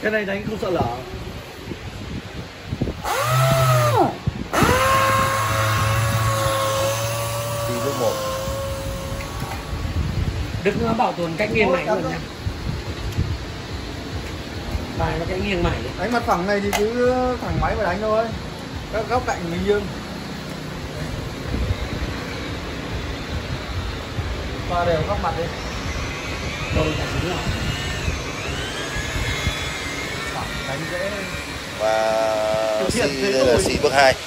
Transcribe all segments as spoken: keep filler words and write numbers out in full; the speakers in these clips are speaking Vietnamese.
Cái này đánh không sợ lở. Tí nước một. Đức nó bảo tồn cách nghiêng này luôn nha. Bài nó cái nghiêng mày. Đánh mặt phẳng này thì cứ thẳng máy mà đánh thôi. Các góc cạnh mình nghiêng. Và đều góc mặt đi. Rồi phải đúng rồi. Đánh dễ. Và xi đây là xi bước hai.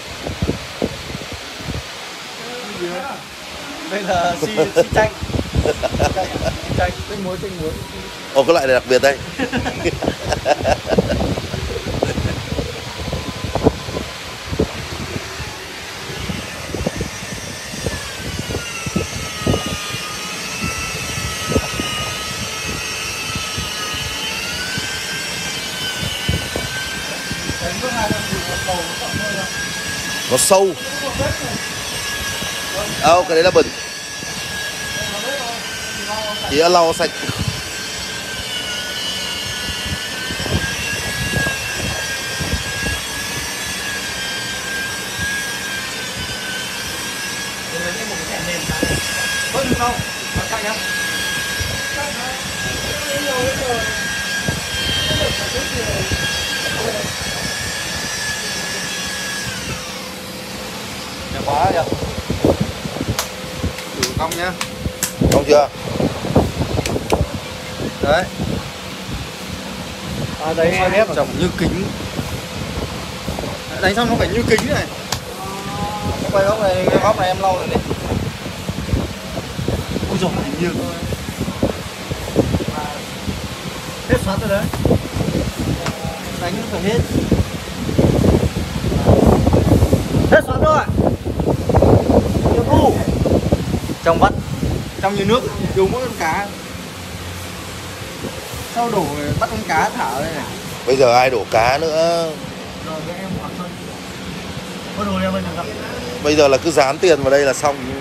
Đây là xi xi chanh. Chanh, chanh, chanh muối, chanh muối. Ồ, cái loại này đặc biệt đây. Nó sâu. À, cái đấy là bẩn. Chỉ là lau sạch. Bớt đi sau, bắt cạnh nhá. Đẹp quá nhỉ. Thử cong nhá. Không chưa? Đấy. À đấy em Ép trồng như kính. Đánh xong nó phải như kính này. Cái quay góc này, cái góc này em lau rồi này. ôi giời Như hết xoát rồi đấy. đánh nó phải hết. Hết xoát rồi. Tiếp thu. Trong vắt, trong như nước, thiếu mỗi con cá. Sau đổ bắt con cá thả ở đây này. Bây giờ ai đổ cá nữa. Rồi với em hoặc thôi. Có đồ em bây giờ gặp. Bây giờ là cứ dán tiền vào đây là xong.